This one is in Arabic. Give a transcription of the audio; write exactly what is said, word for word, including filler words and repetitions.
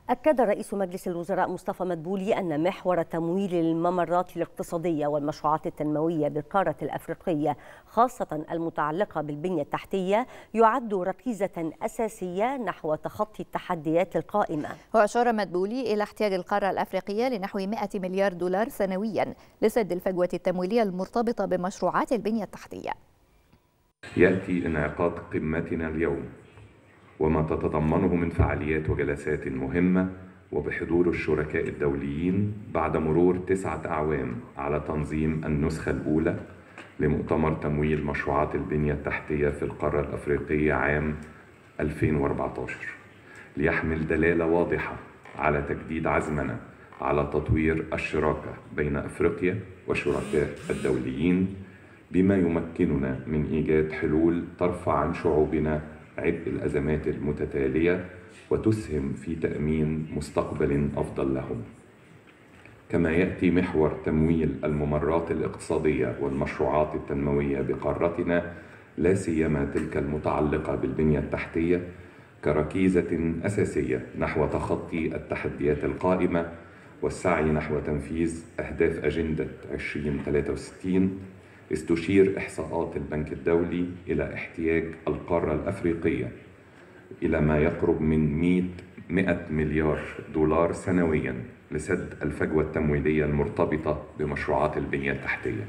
أكد رئيس مجلس الوزراء مصطفى مدبولي أن محور تمويل الممرات الاقتصادية والمشروعات التنموية بالقارة الأفريقية خاصة المتعلقة بالبنية التحتية يعد ركيزة أساسية نحو تخطي التحديات القائمة. وأشار مدبولي إلى احتياج القارة الأفريقية لنحو مئة مليار دولار سنويا لسد الفجوة التمويلية المرتبطة بمشروعات البنية التحتية. يأتي انعقاد قمتنا اليوم وما تتضمنه من فعاليات وجلسات مهمة وبحضور الشركاء الدوليين بعد مرور تسعة أعوام على تنظيم النسخة الأولى لمؤتمر تمويل مشروعات البنية التحتية في القارة الأفريقية عام ألفين وأربعة عشر، ليحمل دلالة واضحة على تجديد عزمنا على تطوير الشراكة بين أفريقيا والشركاء الدوليين بما يمكننا من إيجاد حلول ترفع عن شعوبنا عبء الأزمات المتتالية وتسهم في تأمين مستقبل أفضل لهم. كما يأتي محور تمويل الممرات الاقتصادية والمشروعات التنموية بقارتنا لا سيما تلك المتعلقة بالبنية التحتية كركيزة أساسية نحو تخطي التحديات القائمة والسعي نحو تنفيذ أهداف أجندة عشرين ثلاثة وستين، إذ تشير إحصاءات البنك الدولي إلى احتياج القارة الأفريقية إلى ما يقرب من مئة مليار دولار سنويا لسد الفجوة التمويلية المرتبطة بمشروعات البنية التحتية.